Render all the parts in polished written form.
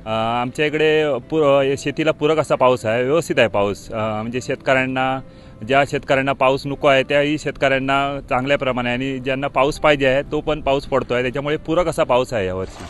आमच्या इकडे शेतीला पूरक असा पाऊस आहे, व्यवस्थित आहे पाऊस. म्हणजे ज्या शेतकऱ्यांना पाऊस नको आहे त्याही शेतकऱ्यांना चांगल्या प्रमाणे आणि ज्यांना पाऊस पाहिजे आहे तो पण पाऊस पडतो आहे. त्याच्यामुळे पूरक असा पाऊस आहे यावर्षी.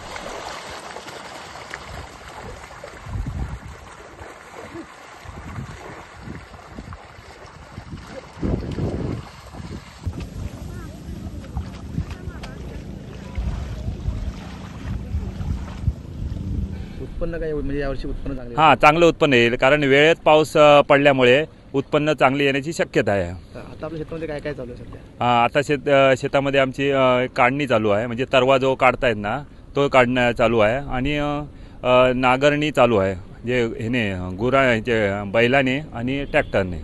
उत्पन्न काय म्हणजे यावर्षी उत्पन्न चांगले? हां, चांगलं उत्पन्न येईल कारण वेळेत पाऊस पडल्यामुळे उत्पन्न चांगली येण्याची शक्यता आहे. आता आपल्या शेतामध्ये काय काय चालू आहे सध्या? हां, आता शेतामध्ये आमची काढणी चालू आहे. म्हणजे तरवा जो काढतायत ना तो काढणं चालू आहे आणि नांगरणी चालू आहे, जे बैलाने आणि ट्रॅक्टरने.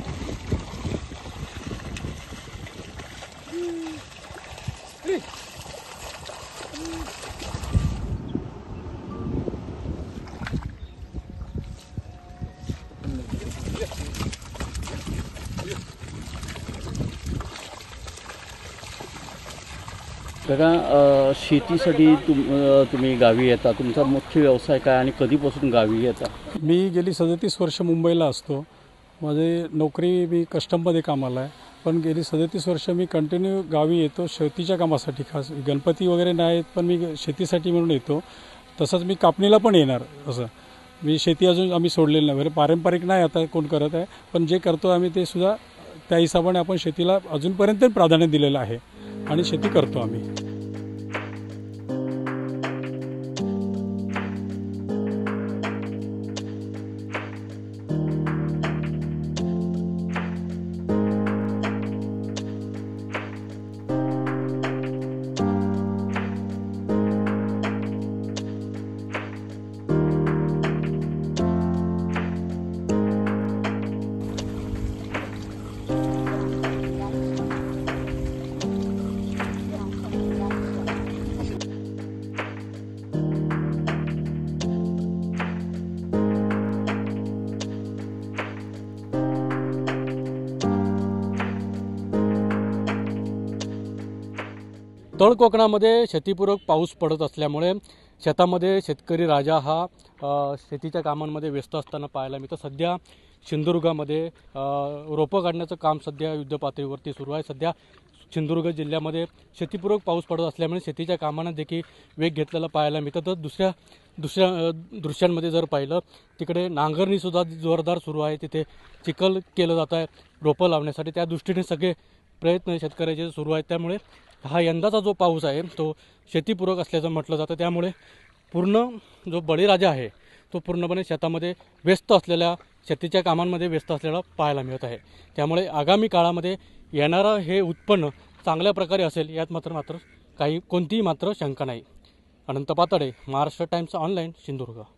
काका, शेतीसाठी तुम्ही गावी येता. तुमचा मुख्य व्यवसाय काय आणि कधीपासून गावी येता? मी गेली 37 वर्ष मुंबईला असतो. माझी नोकरी, मी कस्टममध्ये कामाला आहे, पण गेली 37 वर्ष मी कंटिन्यू गावी येतो शेतीच्या कामासाठी. खास गणपती वगैरे नाहीत पण मी शेतीसाठी म्हणून येतो. तसंच मी कापणीला पण येणार. असं मी शेती अजून आम्ही सोडलेलं नाही. बरं, पारंपरिक नाही आता कोण करत आहे, पण जे करतो आम्ही ते सुद्धा त्या हिशोबाने आपण शेतीला अजूनपर्यंत प्राधान्य दिलेलं आहे आणि शेती करतो आम्ही. तळ कोकणामध्ये शेतीपूरक पाऊस पडत असल्यामुळे शेतामध्ये शेतकरी राजा हा शेतीच्या कामांमध्ये व्यस्त असताना पाहायला मिळतो. सध्या सिंधुदुर्गामध्ये रोपं काढण्याचं काम सध्या युद्धपातळीवरती सुरू आहे. सध्या सिंधुदुर्ग जिल्ह्यामध्ये शेतीपूरक पाऊस पडत असल्यामुळे शेतीच्या कामांना देखील वेग घेतलेला पाहायला मिळतं. तर दुसऱ्या दृश्यांमध्ये जर पाहिलं तिकडे नांगरणीसुद्धा जोरदार सुरू आहे. तिथे चिखल केलं जात आहे रोपं लावण्यासाठी. त्या दृष्टीने सगळे प्रयत्न शेतकऱ्याचे सुरू आहेत. त्यामुळे हा यंदाचा जो पाऊस आहे तो शेतीपूरक असल्याचं म्हटलं जातं. त्यामुळे पूर्ण जो बळीराजा आहे तो पूर्णपणे शेतामध्ये व्यस्त असलेल्या, शेतीच्या कामांमध्ये व्यस्त असलेला पाहायला मिळत आहे. त्यामुळे आगामी काळामध्ये येणारं हे उत्पन्न चांगल्या प्रकारे असेल यात कोणतीही शंका नाही. Anant Patale, Maharashtra Times online, Sindhudurg.